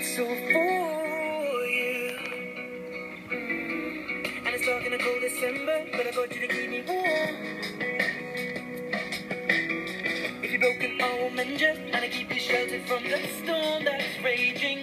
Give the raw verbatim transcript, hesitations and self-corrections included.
So for you, and it's dark in a cold December, but I got you to keep me warm. If you're broken, I will mend you, and I keep you sheltered from the storm that's raging.